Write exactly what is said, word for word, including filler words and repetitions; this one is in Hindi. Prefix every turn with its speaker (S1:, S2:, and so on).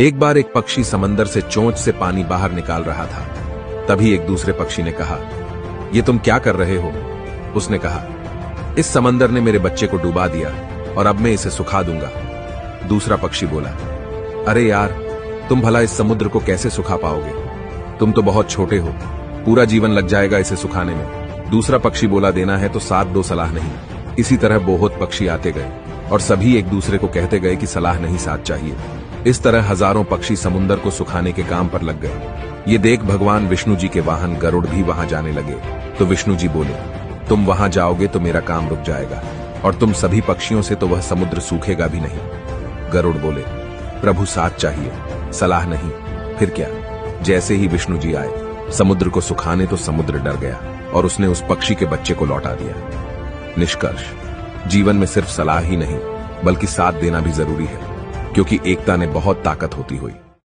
S1: एक बार एक पक्षी समंदर से चोंच से पानी बाहर निकाल रहा था। तभी एक दूसरे पक्षी ने कहा, ये तुम क्या कर रहे हो? उसने कहा, इस समंदर ने मेरे बच्चे को डुबा दिया और अब मैं इसे सुखा दूंगा। दूसरा पक्षी बोला, अरे यार, तुम भला इस समुद्र को कैसे सुखा पाओगे? तुम तो बहुत छोटे हो, पूरा जीवन लग जाएगा इसे सुखाने में। दूसरा पक्षी बोला, देना है तो साथ दो, सलाह नहीं। इसी तरह बहुत पक्षी आते गए और सभी एक दूसरे को कहते गए कि सलाह नहीं, साथ चाहिए। इस तरह हजारों पक्षी समुद्र को सुखाने के काम पर लग गए। ये देख भगवान विष्णु जी के वाहन गरुड़ भी वहां जाने लगे। तो विष्णु जी बोले, तुम वहां जाओगे तो मेरा काम रुक जाएगा और तुम सभी पक्षियों से तो वह समुद्र सूखेगा भी नहीं। गरुड़ बोले, प्रभु साथ चाहिए, सलाह नहीं। फिर क्या? जैसे ही विष्णु जी आए समुद्र को सुखाने तो समुद्र डर गया और उसने उस पक्षी के बच्चे को लौटा दिया। निष्कर्ष, जीवन में सिर्फ सलाह ही नहीं बल्कि साथ देना भी जरूरी है, क्योंकि एकता ने बहुत ताकत होती हुई।